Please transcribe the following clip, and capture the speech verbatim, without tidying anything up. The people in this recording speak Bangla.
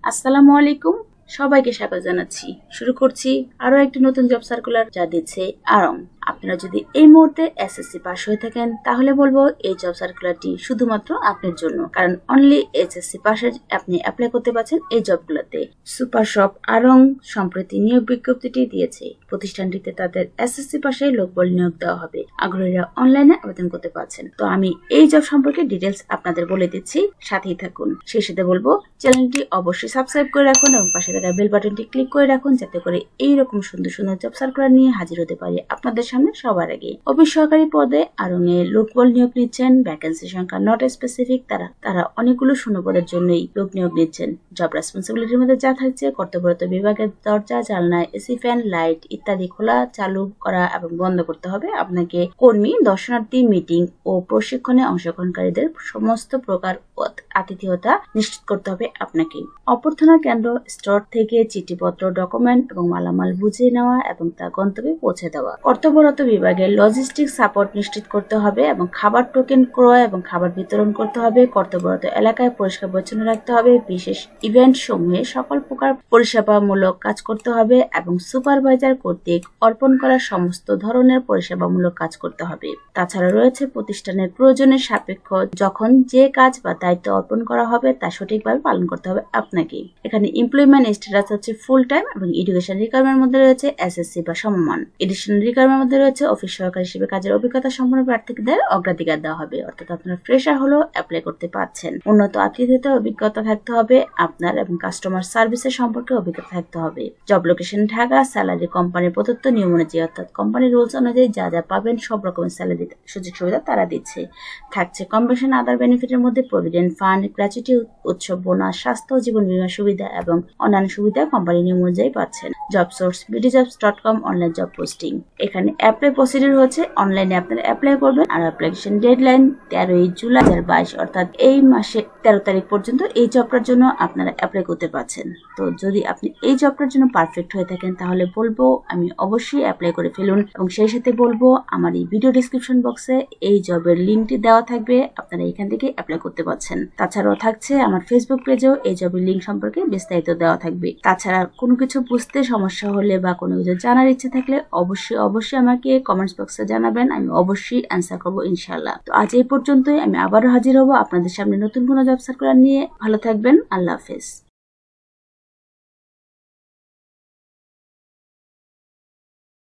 আসসালামু আলাইকুম, সবাইকে স্বাগত জানাচ্ছি। শুরু করছি আরো একটি নতুন জব সার্কুলার যা দিচ্ছে আরং। আপনারা যদি এই মুহূর্তে এসএসসি পাস হয়ে থাকেন তাহলে বলবো এই জব সার্কুলারটি শুধুমাত্র আপনার জন্য, কারণ অনলি এসএসসি পাশে আপনি অ্যাপ্লাই করতে পারছেন এই জবগুলোতে। সুপার শপ আরং সম্প্রতি নিয়োগ বিজ্ঞপ্তিটি দিয়েছে। প্রতিষ্ঠানটিতে তাদের এসএসসি পাশে লোকবল নিয়োগ দেওয়া হবে। আগ্রহীরা অনলাইনে আবেদন করতে পারছেন। তো আমি এই জব সম্পর্কে ডিটেলস আপনাদের বলে দিচ্ছি, সাথেই থাকুন। সেই সাথে বলবো চ্যানেলটি অবশ্যই সাবস্ক্রাইব করে রাখুন এবং পাশে থাকা বেল বাটনটি ক্লিক করে রাখুন, যাতে করে এইরকম সুন্দর সুন্দর জব সার্কুলার নিয়ে হাজির হতে পারি আপনাদের সামনে সবার আগে। অফিস সহকারী পদে আরং এ লোকবল নিয়োগ নিচ্ছেন। ভ্যাকেন্সি সংখ্যা নট স্পেসিফিক, তারা তারা অনেকগুলো শূন্য পদের জন্যই লোক নিয়োগ নিচ্ছেন। জব রেসপন্সিবিলিটির মধ্যে যা থাকছে, কর্তব্যরত বিভাগের দরজা, জানলা, এসি, ফ্যান, লাইট ইত্যাদি খোলা, চালু করা এবং বন্ধ করতে হবে। আপনাকে কর্মী, দর্শনার্থী, মিটিং ও প্রশিক্ষণে অংশগ্রহণকারীদের সমস্ত প্রকার আতিথেয়তা নিশ্চিত করতে হবে আপনাকে। অভ্যর্থনা কেন্দ্র, স্টোর থেকে চিঠিপত্র, ডকুমেন্ট এবং মালামাল বুঝে নেওয়া এবং তা গন্তব্যে পৌঁছে দেওয়া। কর্তব্যরত বিভাগের লজিস্টিক সাপোর্ট নিশ্চিত করতে হবে এবং খাবার টোকেন ক্রয় এবং খাবার বিতরণ করতে হবে। কর্তব্যরত এলাকায় পরিষ্কার পরিচ্ছন্ন রাখতে হবে। বিশেষ ইভেন্ট সমূহে সকল প্রকার পরিষেবামূলক কাজ করতে হবে এবং সুপারভাইজার কর্তৃক অর্পণ করা সমস্ত ধরনের পরিষেবামূলক কাজ করতে হবে। তাছাড়া রয়েছে প্রতিষ্ঠানের প্রয়োজনের সাপেক্ষ যখন যে কাজ বা দায়িত্ব অর্পণ করা হবে তা সঠিকভাবে পালন করতে হবে আপনাকে। এখানে এমপ্লয়মেন্ট স্ট্যাটাস হচ্ছে ফুল টাইম এবং এডুকেশন রিকোয়ারমেন্ট মধ্যে রয়েছে এসএসসি বা সমমান। এডিশনাল রিকোয়ারমেন্ট মধ্যে রয়েছে অফিস সহকারী হিসেবে কাজের অভিজ্ঞতা সম্পন্ন প্রার্থীদের অগ্রাধিকার দেওয়া হবে, অর্থাৎ আপনারা ফ্রেশার হলেও অ্যাপ্লাই করতে পারছেন। উন্নত আতিথেয়তার অভিজ্ঞতা থাকতে হবে আপনার এবং কাস্টমার সার্ভিসের সম্পর্কে অভিজ্ঞতা থাকতে হবে। Job location Dhaka. স্যালারি কোম্পানির প্রদত্ত নিয়ম অনুযায়ী, অর্থাৎ কোম্পানির রুলস অনুযায়ী যা যা পাবেন সব রকমের স্যালারি সুযোগ সুবিধা তারা দিচ্ছে। থাকছে কম্পেনশন আদার বেনিফিটের মধ্যে প্রভিডেন্ট ফান্ড, গ্র্যাচুইটি, উৎসব বোনাস, স্বাস্থ্য জীবন বীমা সুবিধা এবং অন্যান্য সুবিধা কোম্পানি নিয়ম অনুযায়ী পাচ্ছেন। Job source Bdjobs dot com online job posting. এখানে অ্যাপ্লাই প্রসিডিউর হচ্ছে অনলাইনে আপনারা অ্যাপ্লাই করবেন আর অ্যাপ্লিকেশন ডেডলাইন তেরোই জুলাই দুই হাজার বাইশ, অর্থাৎ এই মাসে তেরো তারিখ পর্যন্ত এই জবটার জন্য আপনারা অ্যাপ্লাই করতে পারছেন। তো যদি আপনি এই জবটার জন্য পারফেক্ট হয়ে থাকেন তাহলে বলবো আমি অবশ্যই অ্যাপ্লাই করে ফেলুন এবং সেই সাথে বলবো আমার এই ভিডিও ডেসক্রিপশন বক্সে এই জবের লিঙ্কটি দেওয়া থাকবে, আপনারা এখান থেকে অ্যাপ্লাই করতে পারছেন। তাছাড়াও থাকছে আমার ফেসবুক পেজেও এই জবের লিঙ্ক সম্পর্কে বিস্তারিত দেওয়া থাকবে। তাছাড়া কোনো কিছু বুঝতে সমস্যা হলে বা কোনো কিছু জানার ইচ্ছে থাকলে অবশ্যই অবশ্যই আমাকে কমেন্টস বক্সে জানাবেন, আমি অবশ্যই অ্যান্সার করবো ইনশাআল্লাহ। তো আজ এই পর্যন্তই, আমি আবারও হাজির হব আপনাদের সামনে নতুন কোনো জব সার্কুলার নিয়ে। ভালো থাকবেন, আল্লাহ হাফেজ।